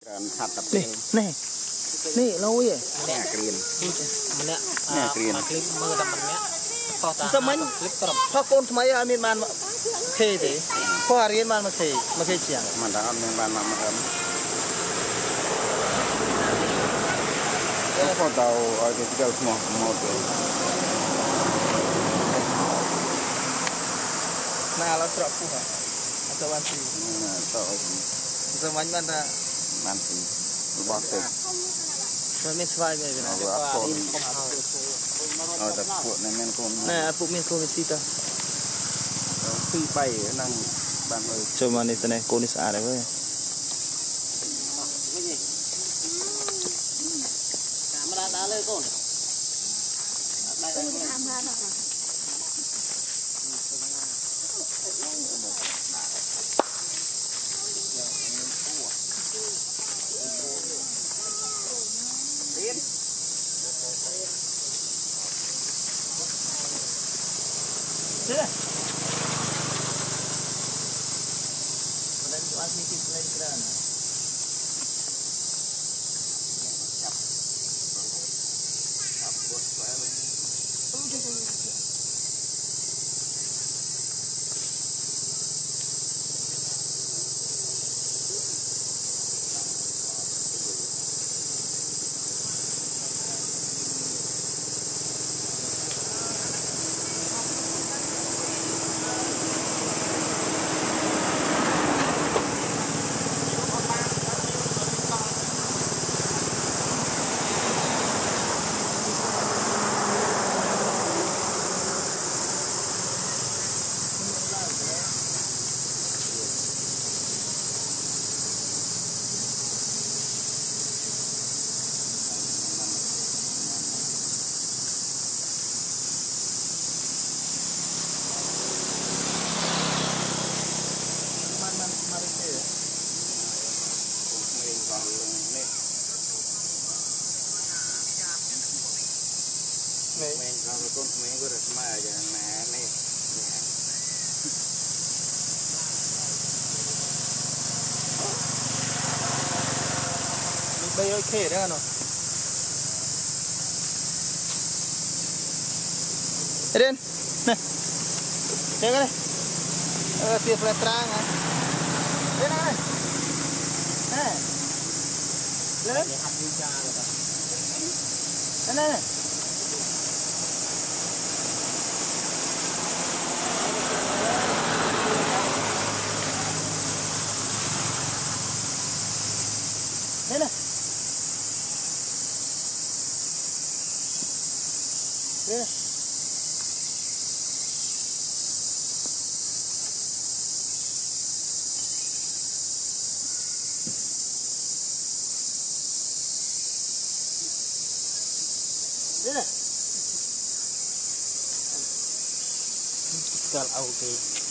nè nè nè lâu vậy nè green nè green sao mấy có con mấy anh miền ban khê thế có hà riêng ban mà khê chiang mà đã ăn miền ban mà ấm có tàu ở cái tàu một nah là sọt phu hả atau wansi tàu sao mấy ban ta man sih bọt tịch rồi mình xoay về tập phụ này men con nè phụ mình con gì ta phi bay năng ban ơi coba nih tene konis ada gue kamera đã lên con mình còn con mình có được mà giờ mẹ này bây giờ khê đấy nó Eden nè xem cái này tiệp lên trang này đây này nè lên đây này đây này đây này đây này. Kalau okay.